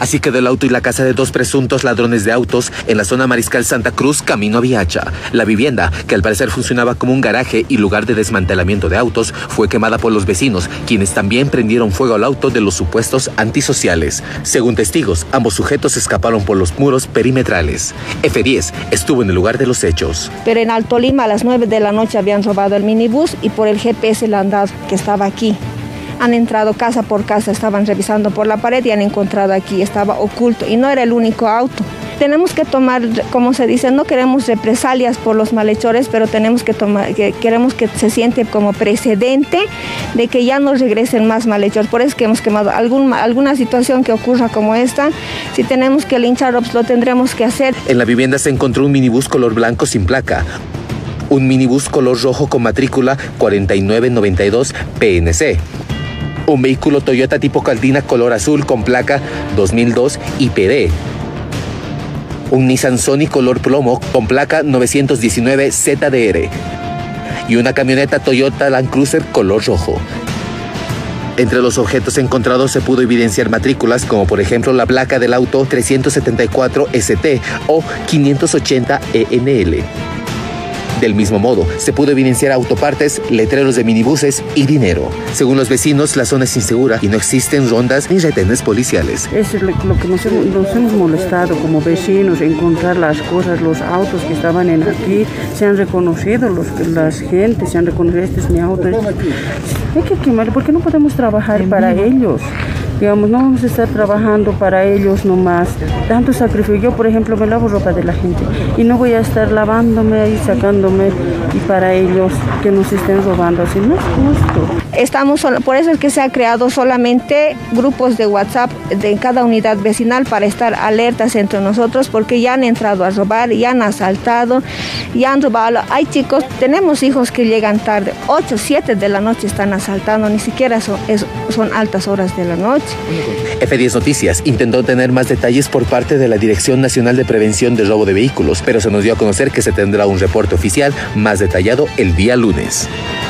Así quedó el auto y la casa de dos presuntos ladrones de autos en la zona Mariscal Santa Cruz, camino a Viacha. La vivienda, que al parecer funcionaba como un garaje y lugar de desmantelamiento de autos, fue quemada por los vecinos, quienes también prendieron fuego al auto de los supuestos antisociales. Según testigos, ambos sujetos escaparon por los muros perimetrales. F10 estuvo en el lugar de los hechos. Pero en Alto Lima a las 9 de la noche habían robado el minibús y por el GPS le han dado que estaba aquí. Han entrado casa por casa, estaban revisando por la pared y han encontrado aquí, estaba oculto y no era el único auto. Tenemos que tomar, como se dice, no queremos represalias por los malhechores, pero queremos que se siente como precedente de que ya no regresen más malhechores. Por eso es que hemos quemado alguna situación que ocurra como esta. Si tenemos que linchar, lo tendremos que hacer. En la vivienda se encontró un minibús color blanco sin placa, un minibús color rojo con matrícula 4992 PNC, un vehículo Toyota tipo Caldina color azul con placa 2002 IPD, un Nissan Sony color plomo con placa 919 ZDR y una camioneta Toyota Land Cruiser color rojo. Entre los objetos encontrados se pudo evidenciar matrículas como por ejemplo la placa del auto 374 ST o 580 ENL. Del mismo modo, se pudo evidenciar autopartes, letreros de minibuses y dinero. Según los vecinos, la zona es insegura y no existen rondas ni retenes policiales. Es lo que nos hemos molestado como vecinos, encontrar las cosas, los autos que estaban aquí, se han reconocido, las gentes se han reconocido, este es mi auto. Hay que quemarlo porque no podemos trabajar para ellos. Digamos, no vamos a estar trabajando para ellos nomás. Tanto sacrificio. Yo, por ejemplo, me lavo ropa de la gente y no voy a estar lavándome y sacándome y para ellos que nos estén robando así. No es justo. Por eso es que se ha creado solamente grupos de WhatsApp de cada unidad vecinal para estar alertas entre nosotros porque ya han entrado a robar, ya han asaltado, ya han robado. Hay chicos, tenemos hijos que llegan tarde, 8, 7 de la noche están asaltando, ni siquiera son altas horas de la noche. F10 Noticias intentó tener más detalles por parte de la Dirección Nacional de Prevención de Robo de Vehículos, pero se nos dio a conocer que se tendrá un reporte oficial más detallado el día lunes.